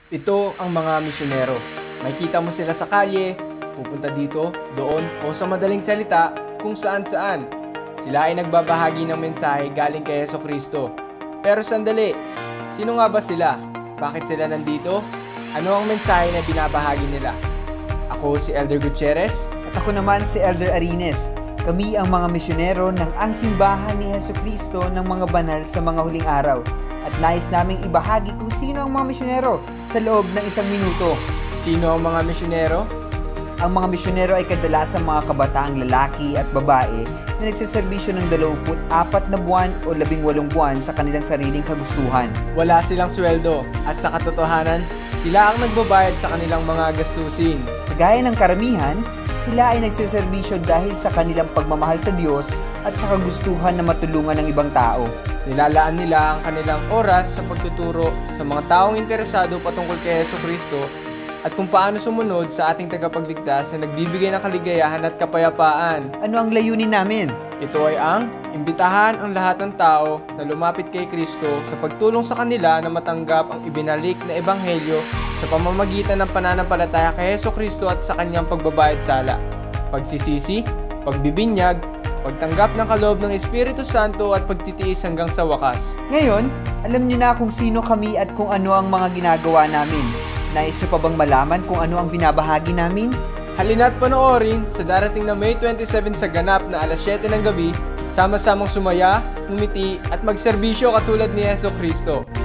Ito ang mga misyonero. Makikita mo sila sa kalye, pupunta dito, doon, o sa madaling salita, kung saan-saan. Sila ay nagbabahagi ng mensahe galing kay Jesucristo. Pero sandali, sino nga ba sila? Bakit sila nandito? Ano ang mensahe na binabahagi nila? Ako si Elder Gutierrez. At ako naman si Elder Arines. Kami ang mga misyonero ng Angsimbahan ni Jesucristo ng mga banal sa mga huling araw. At nais naming ibahagi kung sino ang mga misyonero sa loob ng 1 minuto. Sino ang mga misyonero? Ang mga misyonero ay kadalasang mga kabataang lalaki at babae na nagseserbisyo ng 24 na buwan o 18 buwan sa kanilang sariling kagustuhan. Wala silang sweldo at sa katotohanan, sila ang nagbabayad sa kanilang mga gastusin. Gaya ng karamihan, sila ay nagseserbisyo dahil sa kanilang pagmamahal sa Diyos at sa kagustuhan na matulungan ng ibang tao. Nilalaan nila ang kanilang oras sa pagtuturo sa mga taong interesado patungkol kay Jesucristo at kung paano sumunod sa ating tagapagligtas na nagbibigay ng kaligayahan at kapayapaan. Ano ang layunin namin? Ito ay ang imbitahan ang lahat ng tao na lumapit kay Kristo sa pagtulong sa kanila na matanggap ang ibinalik na ebanghelyo sa pamamagitan ng pananampalataya kay Jesucristo at sa kanyang pagbabayad sala, pagsisisi, pagbibinyag, pagtanggap ng kaloob ng Espiritu Santo at pagtitiis hanggang sa wakas. Ngayon, alam niyo na kung sino kami at kung ano ang mga ginagawa namin. Nais niyo pa bang malaman kung ano ang binabahagi namin? Halina't panoorin sa darating na May 27 sa ganap na alas 7 ng gabi, sama-samang sumaya, ngumiti at magserbisyo katulad ni Jesucristo.